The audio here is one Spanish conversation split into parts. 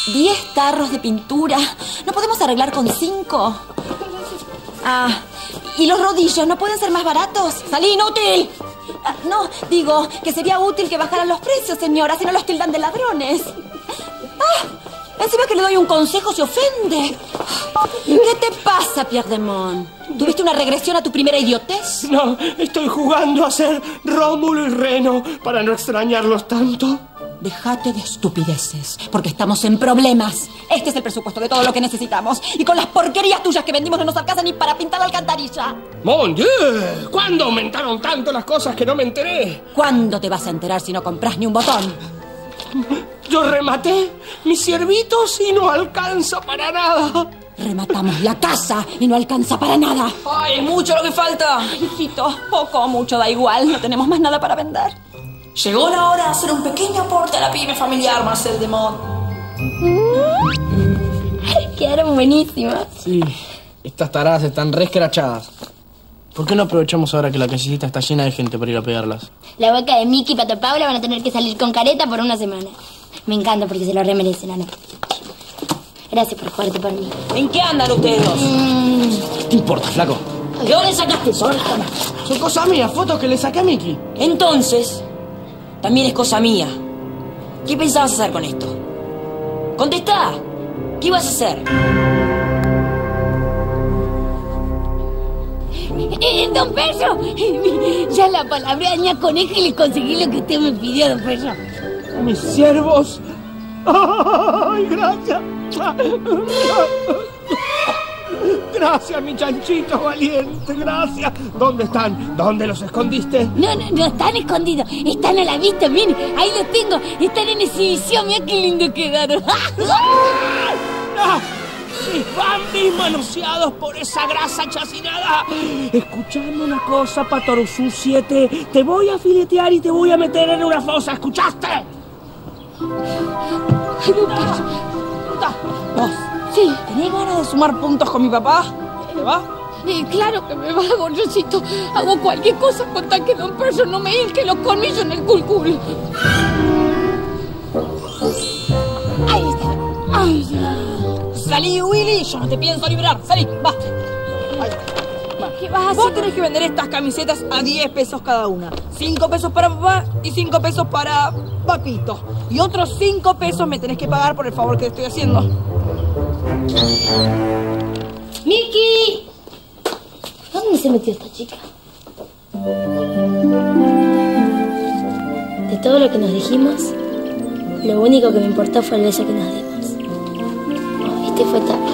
10 tarros de pintura. ¿No podemos arreglar con 5? Ah, ¿y los rodillos no pueden ser más baratos? ¡Salí, inútil! Ah, no, digo que sería útil que bajaran los precios, señora, si no los tildan de ladrones. Ah, encima que le doy un consejo se ofende. ¿Qué te pasa, Pierre Demont? ¿Tuviste una regresión a tu primera idiotez? No, estoy jugando a ser Rómulo y Reno para no extrañarlos tanto. Déjate de estupideces, porque estamos en problemas. Este es el presupuesto de todo lo que necesitamos. Y con las porquerías tuyas que vendimos no nos alcanza ni para pintar la alcantarilla. ¡Mon Dieu! ¿Cuándo aumentaron tanto las cosas que no me enteré? ¿Cuándo te vas a enterar si no compras ni un botón? Yo rematé mis ciervitos y no alcanza para nada. Rematamos la casa y no alcanza para nada. ¡Ay, es mucho lo que falta! Hijito, poco o mucho, da igual. No tenemos más nada para vender. Llegó la hora de hacer un pequeño aporte a la pyme familiar, Marcel Demont. Quedaron buenísimas. Sí, estas taradas están re escrachadas. ¿Por qué no aprovechamos ahora que la callecita está llena de gente para ir a pegarlas? La boca de Mickey y Pato Paula van a tener que salir con careta por una semana. Me encanta porque se lo remerecen, Ana. Gracias por jugarte por mí. ¿En qué andan ustedes dos? ¿Qué importa, flaco? ¿De dónde sacaste eso? Son cosas mías, fotos que le saqué a Mickey. Entonces, también es cosa mía. ¿Qué pensabas hacer con esto? ¡Contestá! ¿Qué ibas a hacer? Don Perro, ya la palabreaña coneja y le conseguí lo que usted me pidió, Don Perro. Mis siervos. ¡Ay, gracias! Gracias, mi chanchito valiente, gracias. ¿Dónde están? ¿Dónde los escondiste? No están escondidos, están a la vista, miren, ahí los tengo, están en exhibición, mira qué lindo quedaron. ¡Ah! ¡Mis bambis manoseados por esa grasa chacinada! Escuchame una cosa, Patoruzú 7. Te voy a filetear y te voy a meter en una fosa, ¿escuchaste? ¿Vos? Sí. ¿Tenés ganas de sumar puntos con mi papá? ¿Te va? Claro que me va, gorrocito. Hago cualquier cosa con tal que Don Perro no me hinque los colmillos en el culcul. Ahí está. Ay, ya. Salí, Willy, yo no te pienso librar. Salí, va. ¿Qué vas a hacer? Vos tenés que vender estas camisetas a 10 pesos cada una. 5 pesos para papá y 5 pesos para papito. Y otros 5 pesos me tenés que pagar por el favor que te estoy haciendo. ¡Miki! ¿Dónde se metió esta chica? De todo lo que nos dijimos, lo único que me importó fue el beso que nos dimos. Este fue tarde.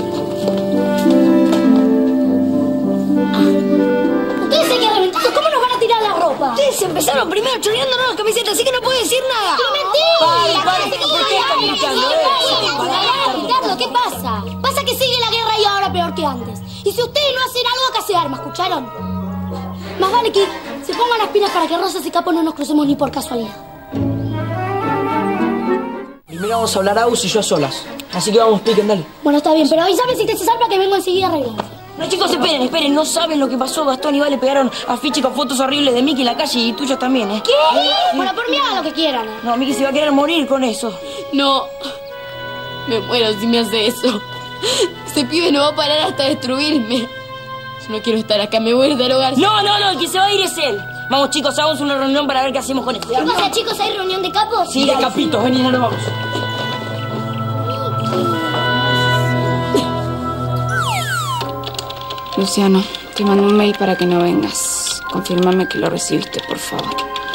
Ustedes se quedan reventados, ¿cómo nos van a tirar la ropa? Ustedes empezaron primero choreándonos las camisetas, así que no puedo decir nada. ¡Pero mentira! Pare, ¿por qué están gritando? Ricardo, ¿qué pasa? Pasa que sigue la guerra y ahora peor que antes. Y si ustedes no hacen algo, acá se arma, ¿escucharon? Más vale que se pongan las pilas para que Rosas y Capo no nos crucemos ni por casualidad. Primero vamos a hablar Aus y yo a solas. Así que vamos, piquen, dale. Bueno, está bien, pero avísame si te se salva que vengo enseguida a arreglar. No, chicos, esperen. No saben lo que pasó. Gastón y Val le pegaron afiches con fotos horribles de Mickey en la calle y tuyos también, ¿eh? ¿Qué? Bueno, por mí hagan lo que quieran. No, Mickey se va a querer morir con eso. No, me muero si me hace eso. Ese pibe no va a parar hasta destruirme. Yo no quiero estar acá, me voy a ir del hogar. No, el que se va a ir es él. Vamos, chicos, hagamos una reunión para ver qué hacemos con esto. ¿Qué pasa, chicos? ¿Hay reunión de capos? Sí, de capitos, vení, no nos vamos. Luciano, te mando un mail para que no vengas. Confírmame que lo recibiste, por favor.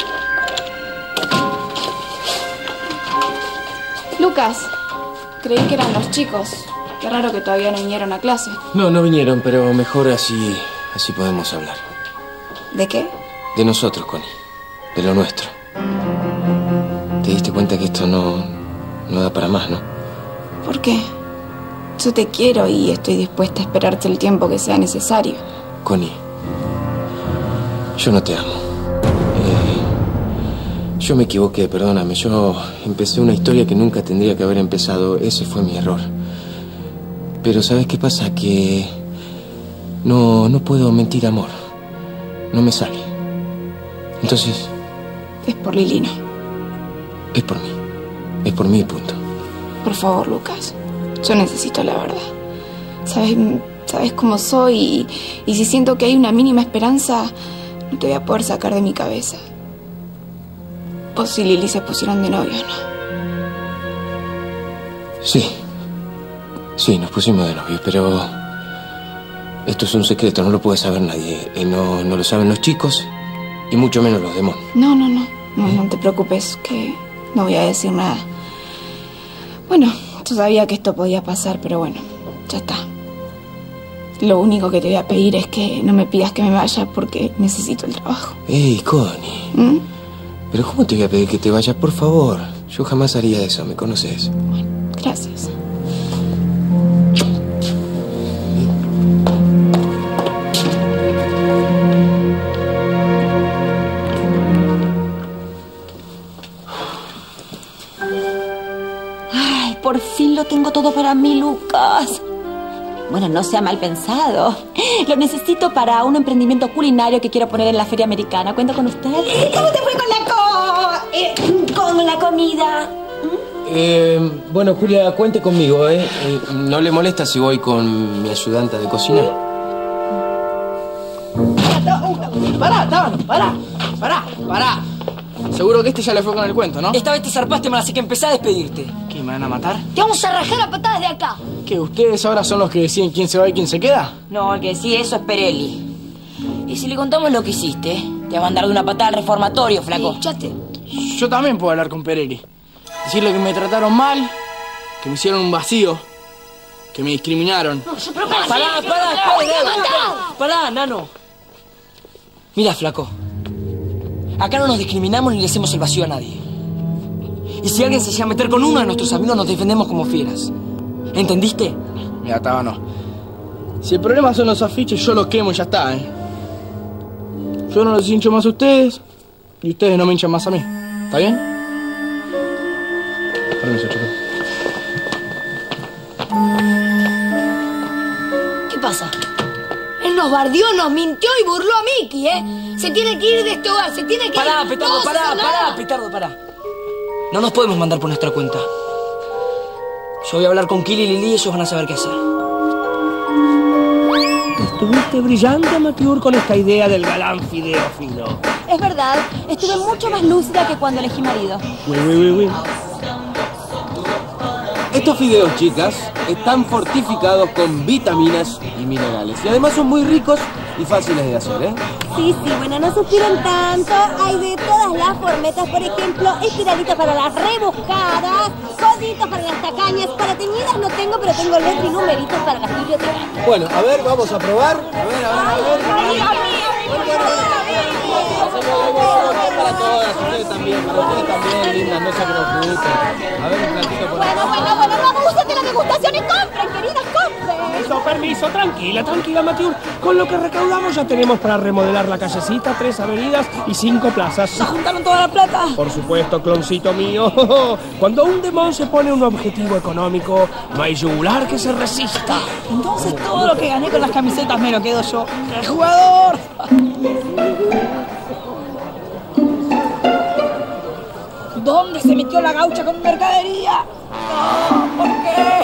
Lucas, creí que eran los chicos. Qué raro que todavía no vinieron a clase. No vinieron, pero mejor así podemos hablar. ¿De qué? De nosotros, Connie. De lo nuestro. Te diste cuenta que esto no da para más, ¿no? ¿Por qué? Yo te quiero y estoy dispuesta a esperarte el tiempo que sea necesario. Connie, yo no te amo. Yo me equivoqué, perdóname. Yo empecé una historia que nunca tendría que haber empezado. Ese fue mi error. Pero ¿sabes qué pasa? Que no puedo mentir amor. No me sale. Entonces... Es por Lilina. Es por mí. Es por mí, punto. Por favor, Lucas. Yo necesito la verdad. Sabes cómo soy y si siento que hay una mínima esperanza, no te voy a poder sacar de mi cabeza. Vos y Lili se pusieron de novios, ¿no? Sí, nos pusimos de novios, pero esto es un secreto, no lo puede saber nadie. No lo saben los chicos y mucho menos los demonios. No te preocupes, que no voy a decir nada. Bueno, yo sabía que esto podía pasar, pero bueno, ya está. Lo único que te voy a pedir es que no me pidas que me vaya porque necesito el trabajo. Ey, Connie. ¿Pero cómo te voy a pedir que te vayas? Por favor. Yo jamás haría eso, ¿me conoces? Bueno, gracias. Ay, por fin lo tengo todo para mí, Lucas. Bueno, no sea mal pensado. Lo necesito para un emprendimiento culinario que quiero poner en la feria americana. ¿Cuento con usted? ¿Cómo te fue con la comida? Bueno, Julia, cuente conmigo, ¿eh? ¿No le molesta si voy con mi ayudante de cocina? Pará. Seguro que este ya le fue con el cuento, ¿no? Esta vez te zarpaste mal, así que empecé a despedirte. ¿Qué, me van a matar? Te vamos a rajar a patadas de acá. ¿Qué, ustedes ahora son los que deciden quién se va y quién se queda? No, el que decide eso es Perelli. Y si le contamos lo que hiciste, te va a mandar de una patada al reformatorio, flaco. Yo también puedo hablar con Perelli. Decirle que me trataron mal, que me hicieron un vacío, que me discriminaron. Pará, nano. Mira, flaco. Acá no nos discriminamos ni le hacemos el vacío a nadie. Y si alguien se llega a meter con uno de nuestros amigos, nos defendemos como fieras. ¿Entendiste? Mira, Tábano. Si el problema son los afiches, yo los quemo y ya está, ¿eh? Yo no los hincho más a ustedes y ustedes no me hinchan más a mí. ¿Está bien? Permiso, chicos. ¿Qué pasa? Él nos bardeó, nos mintió y burló a Mickey, ¿eh? Se tiene que ir de este hogar, se tiene que ir. Pará, Petardo, pará. No nos podemos mandar por nuestra cuenta. Yo voy a hablar con Kili y Lili y ellos van a saber qué hacer. Estuviste brillante, Mature, con esta idea del galán Fideo Fino. Es verdad, estuve mucho más lúcida que cuando elegí marido. Estos fideos, chicas, están fortificados con vitaminas y minerales. Y además son muy ricos y fáciles de hacer, ¿eh? Sí, bueno, no supieron tanto. Hay de todas las formetas, por ejemplo, espiralitas para las rebuscadas, coditos para las tacañas, para teñidas no tengo, pero tengo letras y numeritos para las bibliotecas. Bueno, a ver, vamos a probar. A ver. Para todas, ustedes también, lindas, no se preocupen. A ver, un platito por acá. Bueno, no abusen de la degustación y compren, queridas, compren. Permiso, tranquila, Mature. Con lo que recaudamos ya tenemos para remodelar la callecita, 3 avenidas y 5 plazas. ¿Se juntaron toda la plata? Por supuesto, cloncito mío. Cuando un demon se pone un objetivo económico, no hay yugular que se resista. Entonces todo lo que gané con las camisetas me lo quedo yo. ¡El jugador! ¿Dónde se metió la gaucha con mi mercadería? No, ¿por qué?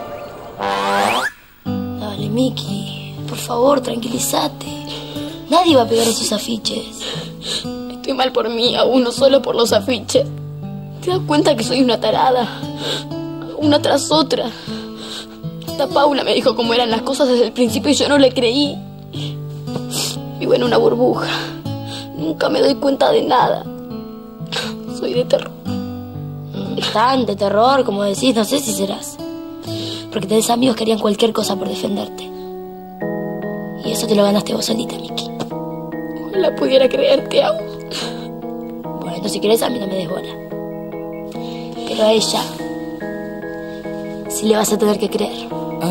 Dale, Mickey, por favor, tranquilízate. Nadie va a pegar esos afiches. Estoy mal por mí, aún no solo por los afiches. ¿Te das cuenta que soy una tarada? Una tras otra. Hasta Paula me dijo cómo eran las cosas desde el principio y yo no le creí. Vivo en una burbuja. Nunca me doy cuenta de nada. Soy de terror. Tan de terror, como decís, no sé si serás. Porque tenés amigos que harían cualquier cosa por defenderte. Y eso te lo ganaste vos solita, Mickey. Ojalá pudiera creerte aún. Bueno, si querés a mí no me des bola. Pero a ella sí le vas a tener que creer.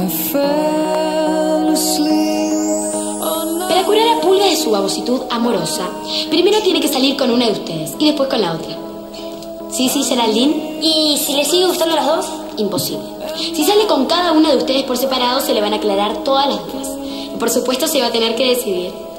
Para curar a Pulga de su babositud amorosa, primero tiene que salir con una de ustedes y después con la otra. Sí, Geraldine. ¿Y si le sigue gustando las dos? Imposible. Si sale con cada una de ustedes por separado, se le van a aclarar todas las dudas. Y por supuesto se va a tener que decidir.